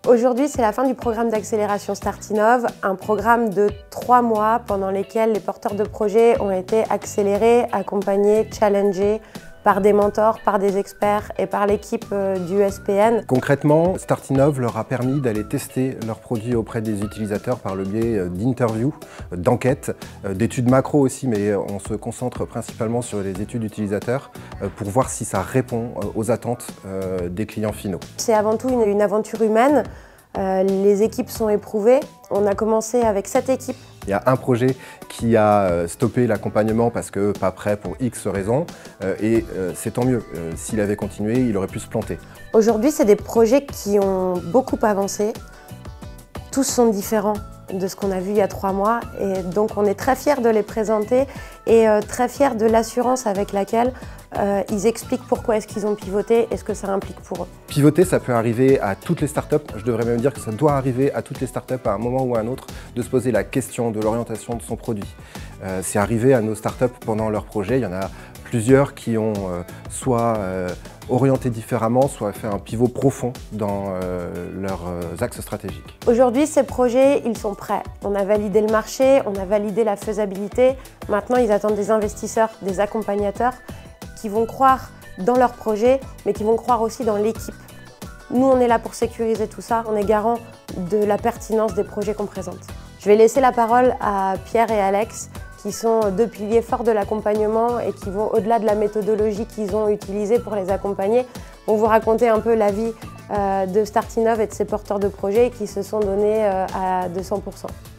Aujourd'hui, c'est la fin du programme d'accélération Startinov, un programme de 3 mois pendant lesquels les porteurs de projets ont été accélérés, accompagnés, challengés par des mentors, par des experts et par l'équipe du SPN. Concrètement, Startinov leur a permis d'aller tester leurs produits auprès des utilisateurs par le biais d'interviews, d'enquêtes, d'études macro aussi, mais on se concentre principalement sur les études utilisateurs pour voir si ça répond aux attentes des clients finaux. C'est avant tout une aventure humaine. Les équipes sont éprouvées. On a commencé avec 7 équipes. Il y a un projet qui a stoppé l'accompagnement parce que pas prêt pour X raisons et c'est tant mieux. S'il avait continué, il aurait pu se planter. Aujourd'hui, c'est des projets qui ont beaucoup avancé. Tous sont différents de ce qu'on a vu il y a 3 mois et donc on est très fiers de les présenter et très fiers de l'assurance avec laquelle ils expliquent pourquoi est-ce qu'ils ont pivoté et ce que ça implique pour eux. Pivoter, ça peut arriver à toutes les startups. Je devrais même dire que ça doit arriver à toutes les startups à un moment ou à un autre de se poser la question de l'orientation de son produit. C'est arrivé à nos startups pendant leur projet. Il y en a plusieurs qui ont soit orienté différemment, soit fait un pivot profond dans leurs axes stratégiques. Aujourd'hui, ces projets, ils sont prêts. On a validé le marché, on a validé la faisabilité. Maintenant, ils attendent des investisseurs, des accompagnateurs qui vont croire dans leur projet, mais qui vont croire aussi dans l'équipe. Nous, on est là pour sécuriser tout ça. On est garant de la pertinence des projets qu'on présente. Je vais laisser la parole à Pierre et Alex, qui sont 2 piliers forts de l'accompagnement et qui vont au-delà de la méthodologie qu'ils ont utilisée pour les accompagner, vont vous raconter un peu la vie de Startinov et de ses porteurs de projets qui se sont donnés à 200%.